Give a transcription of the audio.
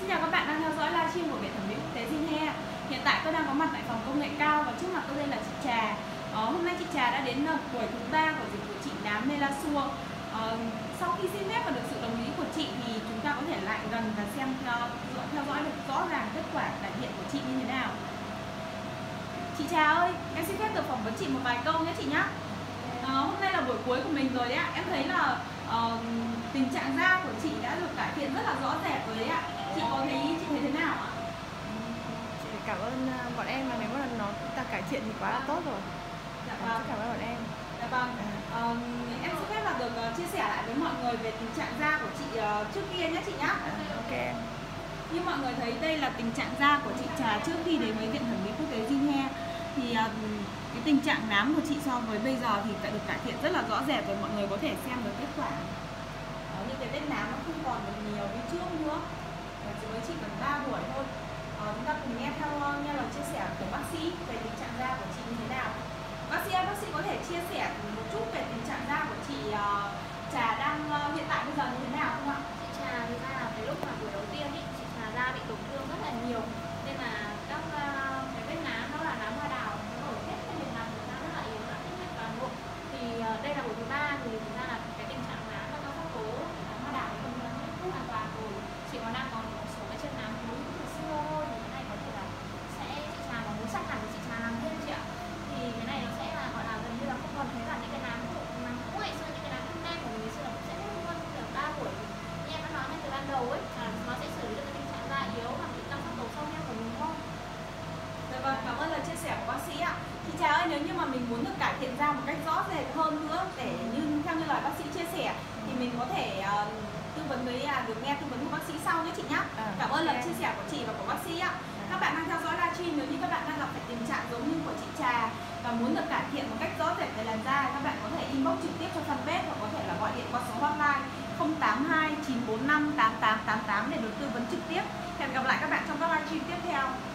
Xin chào các bạn đang theo dõi livestream của Viện Thẩm mỹ Quốc tế Jinhae. Hiện tại tôi đang có mặt tại phòng công nghệ cao và trước mặt tôi đây là chị Trà. Hôm nay chị Trà đã đến buổi thứ 3 của dịch vụ trị nám Melasur. Sau khi xin phép và được sự đồng ý của chị thì chúng ta có thể lại gần và theo dõi được rõ ràng kết quả cải thiện của chị như thế nào. Chị Trà ơi, em xin phép được phỏng vấn chị một vài câu nhé chị nhé. Hôm nay là buổi cuối của mình rồi đấy ạ. Em thấy là tình trạng da của chị đã được cải thiện rất là rõ rệt rồi đấy ạ. Chị thấy thế nào ạ? Chị cảm ơn bọn em, mà nếu mà nó ta cải thiện thì quá là tốt rồi. Dạ vâng. Cảm ơn bọn em. Dạ vâng. Em xin phép là được chia sẻ lại với mọi người về tình trạng da của chị trước kia nhé chị nhé. Ok em. Như mọi người thấy đây là tình trạng da của chị Trà trước khi đến với Viện Thẩm mỹ Quốc tế Jinhae. Thì cái tình trạng nám của chị so với bây giờ thì đã được cải thiện rất là rõ rệt rồi, mọi người có thể xem được kết quả. Những cái vết nám nó không còn được nhiều như trước nữa. Và chỉ mới chỉ cần 3 buổi thôi. Chúng ta cùng nghe lời chia sẻ của bác sĩ về tình trạng da của chị như thế nào. Bác sĩ có thể chia sẻ một chút về tình trạng da của chị Trà đang hiện tại bây giờ như thế nào không ạ? Chị Trà thực ra là cái lúc mà buổi đầu tiên ý, chị Trà da bị tổn thương rất là nhiều, nên là các cái vết nám đó là nám hoa đào nó nổi hết trên bề mặt, da rất là yếu, đã tích hết toàn bộ. Thì đây là buổi thứ 3 thì thực ra là cái tình trạng nám và các sắc tố nám hoa đào không đã hết thuốc hoàn toàn rồi, chị đang còn một số cái chân nám cũ từ xưa thôi. Thì cái này có thể là sẽ chị Trà mà muốn sắc hẳn thì chị Trà làm thêm chị ạ. Thì cái này nó sẽ là gọi là gần như là không còn thấy là những cái nám cũ ngày xưa, những cái nám đen của mình ngày xưa là cũng sẽ hết luôn từ 3 buổi. Như em đã nói ngay từ ban đầu ấy, là nó sẽ xử lý được cái tình trạng da yếu và bị tăng sắc tố sau nhem của mình thôi. Dạ vâng, cảm ơn lời chia sẻ của bác sĩ ạ. Chị Trà ơi, nếu như mà mình muốn được cải thiện da một cách rõ rệt hơn nữa, để theo như lời bác sĩ chia sẻ thì mình có thể tư vấn được nghe tư vấn của bác sĩ sau nhé chị nhé. Cảm ơn lời chia sẻ của chị và của bác sĩ ạ. Các bạn đang theo dõi livestream, nếu như các bạn đang gặp phải tình trạng giống như của chị Trà và muốn được cải thiện một cách rõ rệt về làn da, các bạn có thể inbox trực tiếp cho fanpage hoặc có thể là gọi điện qua số hotline 082 945 8888 để được tư vấn trực tiếp. Hẹn gặp lại các bạn trong các livestream tiếp theo.